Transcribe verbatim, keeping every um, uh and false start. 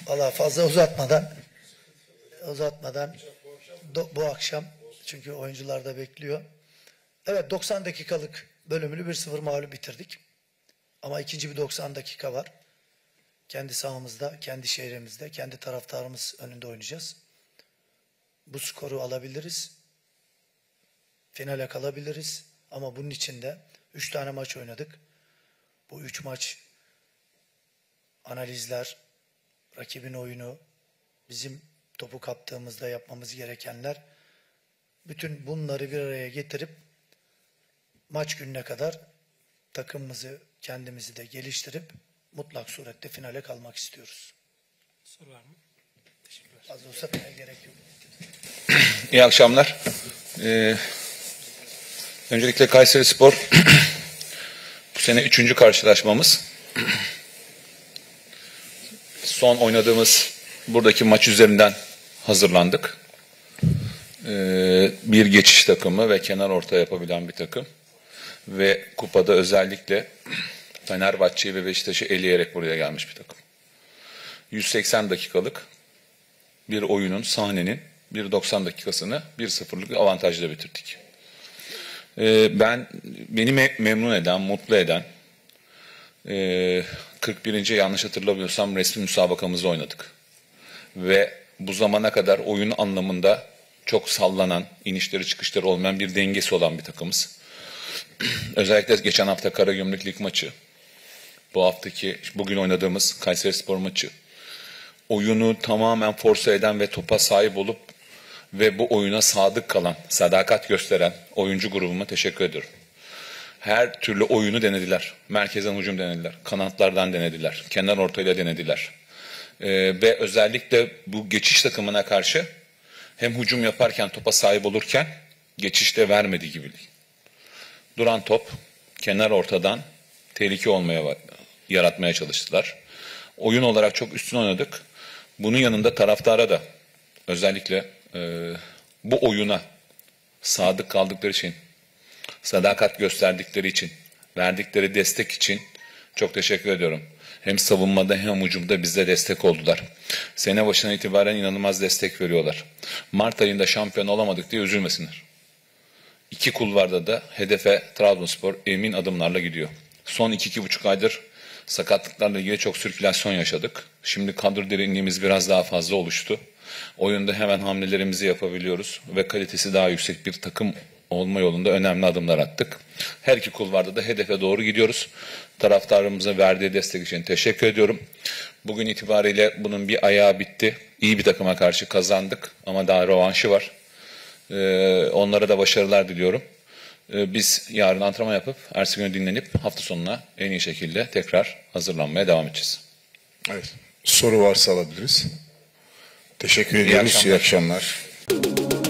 Valla fazla uzatmadan uzatmadan do, bu akşam, çünkü oyuncular da bekliyor. Evet, doksan dakikalık bölümünü bir sıfır mağlup bitirdik. Ama ikinci bir doksan dakika var. Kendi sahamızda, kendi şehrimizde, kendi taraftarımız önünde oynayacağız. Bu skoru alabiliriz. Finale kalabiliriz. Ama bunun için de üç tane maç oynadık. Bu üç maç analizler, rakibin oyunu, bizim topu kaptığımızda yapmamız gerekenler, bütün bunları bir araya getirip maç gününe kadar takımımızı, kendimizi de geliştirip mutlak surette finale kalmak istiyoruz. Soru var mı? Teşekkürler. Az olsa bile gerek yok. İyi akşamlar. Ee, öncelikle Kayserispor bu sene üçüncü karşılaşmamız. Son oynadığımız buradaki maç üzerinden hazırlandık. Ee, bir geçiş takımı ve kenar orta yapabilen bir takım. Ve kupada özellikle Fenerbahçe'yi ve Beşiktaş'ı eleyerek buraya gelmiş bir takım. yüz seksen dakikalık bir oyunun, sahnenin bir doksan dakikasını bir sıfırlık bir avantajla bitirdik. Ee, ben beni me memnun eden, mutlu eden e, kırk birinci yanlış hatırlamıyorsam resmi müsabakamızda oynadık. Ve bu zamana kadar oyun anlamında çok sallanan, inişleri çıkışları olmayan bir dengesi olan bir takımız. Özellikle geçen hafta Karagümrük Lig maçı, bu haftaki bugün oynadığımız Kayserispor maçı, oyunu tamamen force eden ve topa sahip olup ve bu oyuna sadık kalan, sadakat gösteren oyuncu grubuma teşekkür ediyorum. Her türlü oyunu denediler. Merkezden hücum denediler. Kanatlardan denediler. Kenar ortayla denediler. Ee, ve özellikle bu geçiş takımına karşı hem hücum yaparken topa sahip olurken geçişte vermediği gibi. Duran top, kenar ortadan tehlike olmaya yaratmaya çalıştılar. Oyun olarak çok üstün oynadık. Bunun yanında taraftara da özellikle e, bu oyuna sadık kaldıkları için, sadakat gösterdikleri için, verdikleri destek için çok teşekkür ediyorum. Hem savunmada hem hücumda bize destek oldular. Sene başına itibaren inanılmaz destek veriyorlar. Mart ayında şampiyon olamadık diye üzülmesinler. İki kulvarda da hedefe Trabzonspor emin adımlarla gidiyor. Son iki, iki buçuk aydır sakatlıklarla ilgili çok sirkülasyon yaşadık. Şimdi kadro derinliğimiz biraz daha fazla oluştu. Oyunda hemen hamlelerimizi yapabiliyoruz ve kalitesi daha yüksek bir takım olma yolunda önemli adımlar attık. Her iki kulvarda da hedefe doğru gidiyoruz. Taraftarımıza verdiği destek için teşekkür ediyorum. Bugün itibariyle bunun bir ayağı bitti. İyi bir takıma karşı kazandık ama daha rövanşı var. Ee, onlara da başarılar diliyorum. Ee, biz yarın antrenman yapıp ertesi günü dinlenip hafta sonuna en iyi şekilde tekrar hazırlanmaya devam edeceğiz. Evet. Soru varsa alabiliriz. Teşekkür ediyoruz. İyi akşamlar. İyi akşamlar.